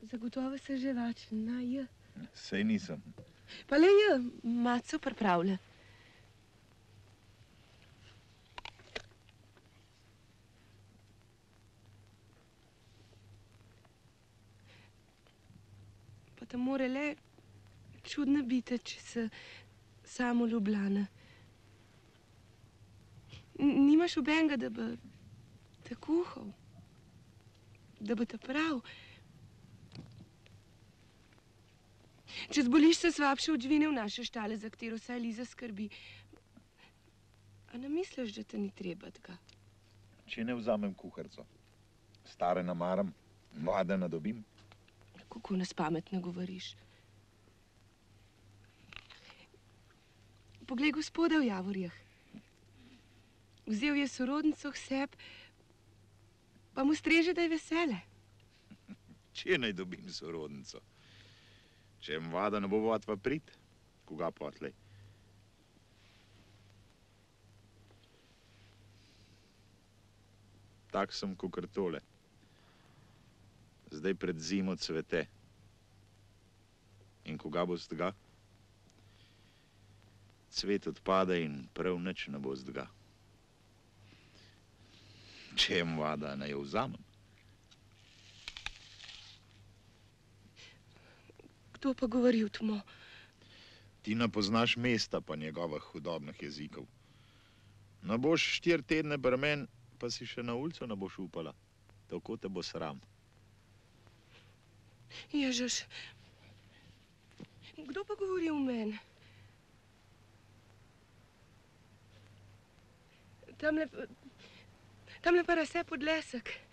Zagotovo se že lačen, na je. Sej nisem. Pa le je, maco pripravlja. Pa ta more le čudno biti, če se samo ljubljana. Nimaš obenga, da bi te kuhal, da bi te prav. Če zboliš, se svapše odžvine v naše štale, za katero se Eliza skrbi. A ne misliš, da te ni treba tega? Če ne vzamem kuharico, stare namaram, mlade nadobim. Kako nas pametno govoriš. Poglej gospoda v Javorjah. Vzel je sorodnico k sebi, pa mu streže, da je vesele. Če naj dobim sorodnico? Če jim vada ne bo vatva prid, koga potlej? Tak sem kakor tole. Zdaj pred zimo cvete. In koga bo zdga? Cvet odpade in prav nič ne bo zdga. Če jim vada, naj jo vzamem. Kdo pa govori v tmo? Ti ne poznaš mesta pa njegovih hudobnih jezikov. Ne boš 4 tedne pri meni, pa si še na ulico ne boš upala. Tako te bo sram. Ježeš, kdo pa govori v meni? Tamle pa rase pod lesek.